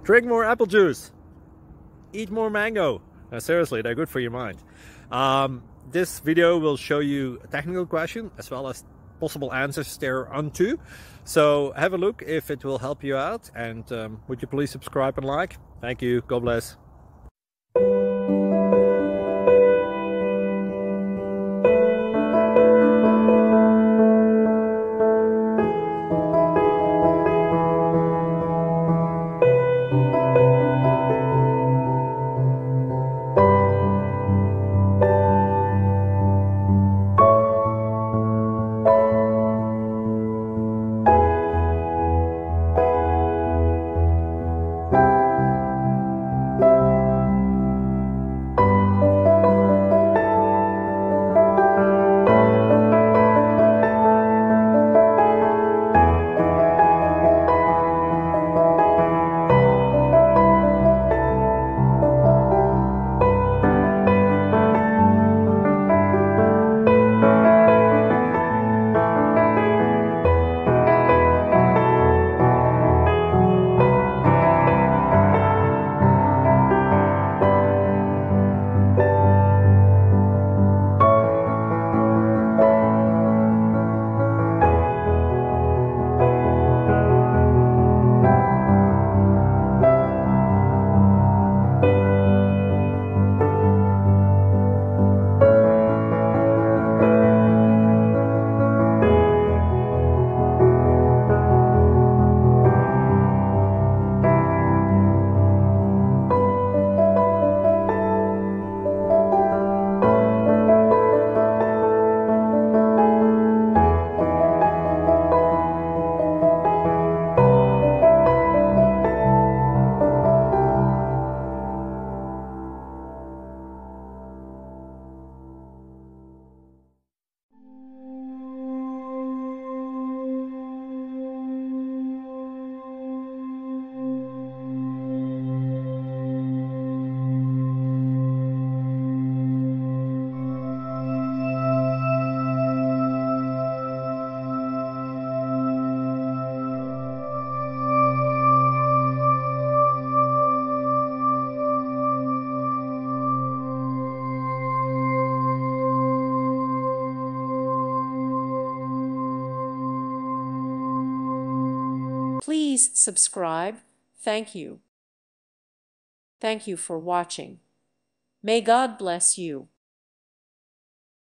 Drink more apple juice. Eat more mango. Seriously, they're good for your mind. This video will show you a technical question as well as possible answers thereunto. So have a look if it will help you out, and would you please subscribe and like? Thank you. God bless. Please subscribe. Thank you. Thank you for watching. May God bless you.